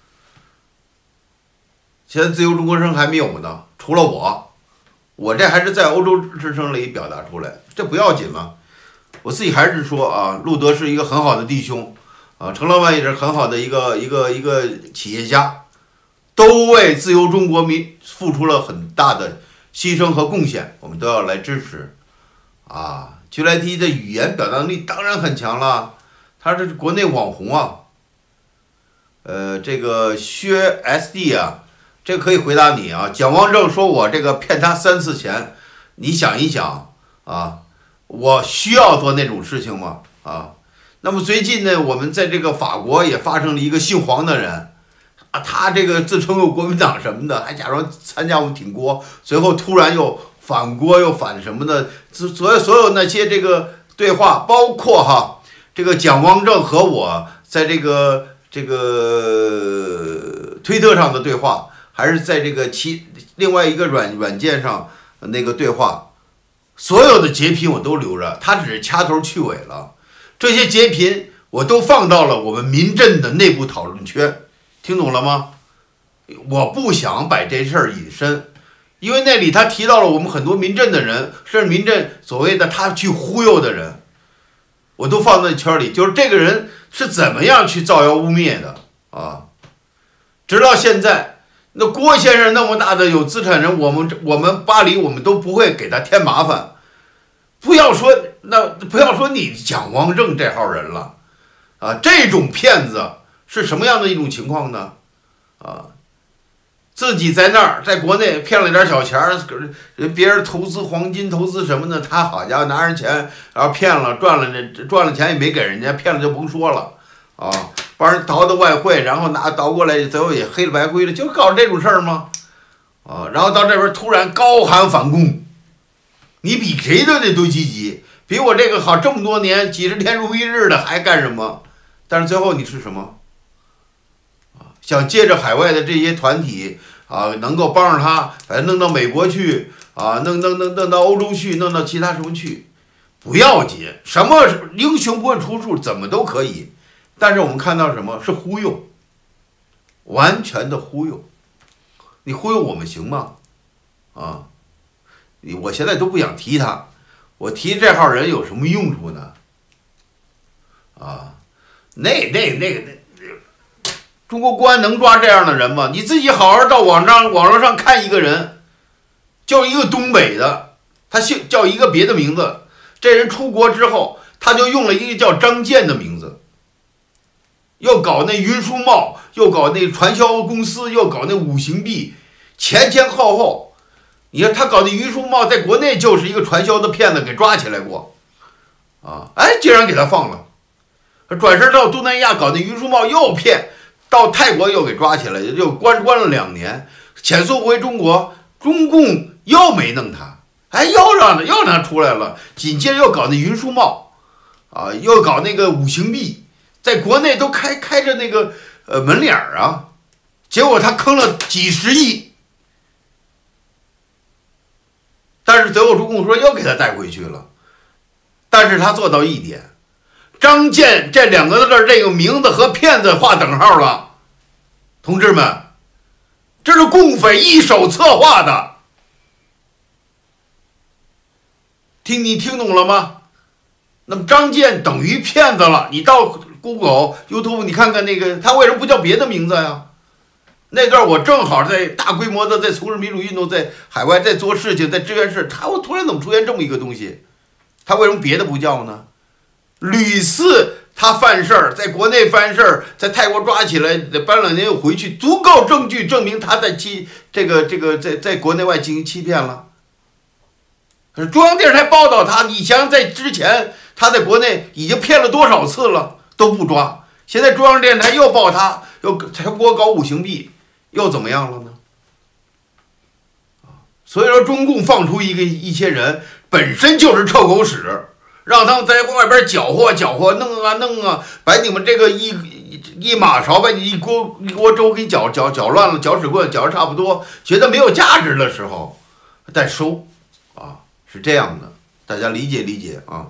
现在自由中国声还没有呢，除了我，我这还是在欧洲之声里表达出来，这不要紧吗？我自己还是说啊，路德是一个很好的弟兄，啊，程老板也是很好的一个一个一个企业家，都为自由中国民付出了很大的牺牲和贡献，我们都要来支持。啊，曲莱缇的语言表达能力当然很强了。他这是国内网红啊，呃，这个薛 S D 啊，这个可以回答你啊。蒋光正说我这个骗他三次钱，你想一想啊，我需要做那种事情吗？啊，那么最近呢，我们在这个法国也发生了一个姓黄的人啊，他这个自称有国民党什么的，还假装参加我们挺郭，随后突然又反郭又反什么的，所有所有那些这个对话，包括哈。这个蒋光正和我在这个这个推特上的对话，还是在这个其另外一个软软件上那个对话，所有的截屏我都留着，他只是掐头去尾了。这些截屏我都放到了我们民阵的内部讨论圈，听懂了吗？我不想把这事儿引申，因为那里他提到了我们很多民阵的人，甚至民阵所谓的他去忽悠的人。我都放在圈里，就是这个人是怎么样去造谣污蔑的啊！直到现在，那郭先生那么大的有资产人，我们我们巴黎我们都不会给他添麻烦。不要说那不要说你蒋光正这号人了啊！这种骗子是什么样的一种情况呢？啊！自己在那儿，在国内骗了点小钱儿，别人投资黄金、投资什么的，他好家伙拿人钱，然后骗了，赚了这赚了钱也没给人家，骗了就甭说了啊，帮人倒的外汇，然后拿倒过来，最后也黑了白灰了，就搞这种事儿吗？啊，然后到这边突然高喊反共，你比谁都得都积极，比我这个好这么多年几十天如一日的还干什么？但是最后你是什么？想借着海外的这些团体啊，能够帮着他，把他弄到美国去啊，弄弄弄弄到欧洲去，弄到其他什么去，不要紧，什么英雄不问出处，怎么都可以。但是我们看到什么是忽悠，完全的忽悠。你忽悠我们行吗？啊，我现在都不想提他，我提这号人有什么用处呢？啊，那那那个那。中国公安能抓这样的人吗？你自己好好到网上网络上看一个人，叫一个东北的，他姓叫一个别的名字。这人出国之后，他就用了一个叫张健的名字，又搞那云书贸，又搞那传销公司，又搞那五行币，前前后后，你看他搞的云书贸，在国内就是一个传销的骗子，给抓起来过，啊，哎，竟然给他放了，转身到东南亚搞那云书贸又骗。到泰国又给抓起来，又关关了两年，遣送回中国，中共又没弄他，哎，又让他又让他出来了，紧接着又搞那云书贸，啊，又搞那个五行币，在国内都开开着那个呃门脸儿啊，结果他坑了几十亿，但是最后中共说又给他带回去了，但是他做到一点。张健这两个字这个名字和骗子划等号了，同志们，这是共匪一手策划的，听你听懂了吗？那么张健等于骗子了，你到 Google、YouTube 你看看那个他为什么不叫别的名字呀？那段我正好在大规模的在从事民主运动，在海外在做事情，在支援事，他我突然怎么出现这么一个东西？他为什么别的不叫呢？屡次他犯事儿，在国内犯事儿，在泰国抓起来，搬两年又回去，足够证据证明他在欺这个这个在在国内外进行欺骗了。中央电视台报道他，你想想在之前他在国内已经骗了多少次了， 都不抓。现在中央电视台又报他，又才给我搞五行币，又怎么样了呢？所以说，中共放出一个一些人，本身就是臭狗屎，让他们在外边搅和搅和，弄啊弄啊，把你们这个一一马勺，把你一锅一锅粥给搅搅搅乱了，搅屎棍搅得差不多，觉得没有价值的时候，再收，啊，是这样的，大家理解理解啊。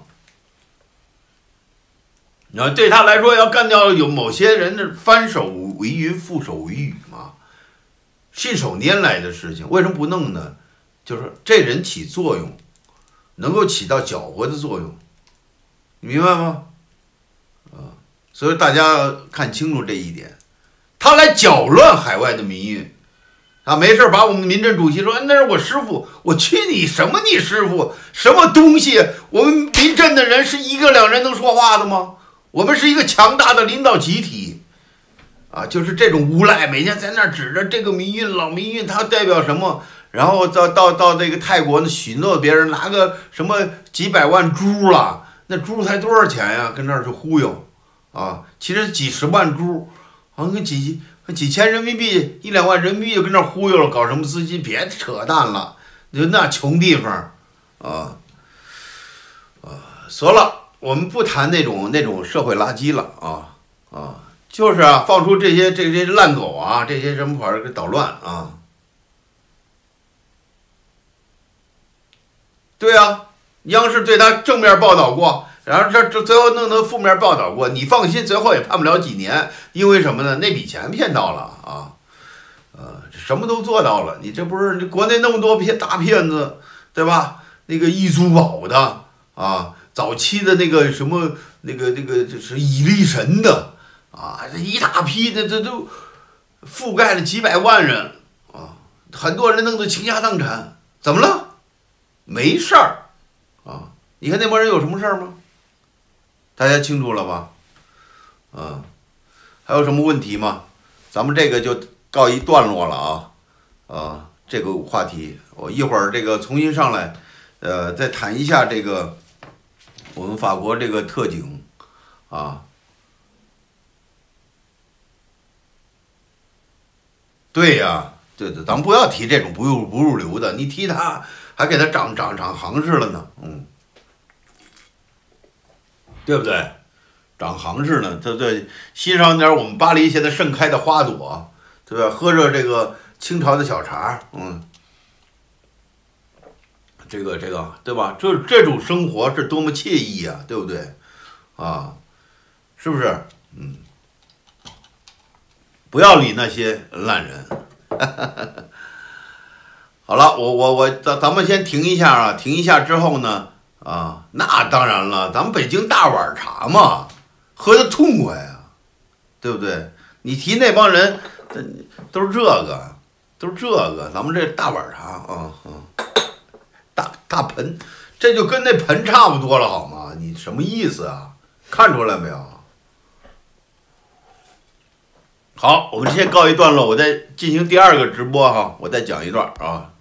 然后对他来说，要干掉有某些人的翻手为云，覆手为雨嘛，信手拈来的事情，为什么不弄呢？就是这人起作用，能够起到搅和的作用，你明白吗？啊，所以大家看清楚这一点，他来搅乱海外的民运，啊，没事把我们民政主席说那是我师傅，我去你什么你师傅，什么东西？我们民政的人是一个两人能说话的吗？我们是一个强大的领导集体，啊，就是这种无赖，每天在那指着这个民运老民运，它代表什么？然后到到到这个泰国呢，许诺别人拿个什么几百万猪了，那猪才多少钱呀？跟那儿去忽悠，啊，其实几十万猪，好像几几千人民币，一两万人民币就跟那儿忽悠了，搞什么资金？别扯淡了，就那穷地方，啊，啊，说了，我们不谈那种那种社会垃圾了，啊啊，就是啊，放出这些这些烂狗啊，这些什么玩意儿给捣乱啊。对啊，央视对他正面报道过，然后这这最后弄得负面报道过，你放心，最后也判不了几年，因为什么呢？那笔钱骗到了啊，呃，什么都做到了，你这不是国内那么多骗大骗子，对吧？那个易租宝的啊，早期的那个什么那个那个就是以力神的啊，这一大批的这都覆盖了几百万人啊，很多人弄得倾家荡产，怎么了？没事儿，啊，你看那帮人有什么事儿吗？大家清楚了吧？啊，还有什么问题吗？咱们这个就告一段落了啊，啊，这个话题我一会儿这个重新上来，呃，再谈一下这个我们法国这个特警，啊，对呀，对对，咱们不要提这种不入不入流的，你提他。还给他涨涨涨行市了呢，嗯，对不对？涨行市呢，对对，欣赏点我们巴黎现在盛开的花朵，对吧？喝着这个清朝的小茶，嗯，这个这个，对吧？这这种生活是多么惬意啊，对不对？啊，是不是？嗯，不要理那些烂人。好了，我我我咱咱们先停一下啊，停一下之后呢，啊，那当然了，咱们北京大碗茶嘛，喝的痛快呀，对不对？你提那帮人，都是这个，都是这个，咱们这大碗茶啊啊，大大盆，这就跟那盆差不多了，好吗？你什么意思啊？看出来没有？好，我们先告一段落，我再进行第二个直播哈，我再讲一段啊。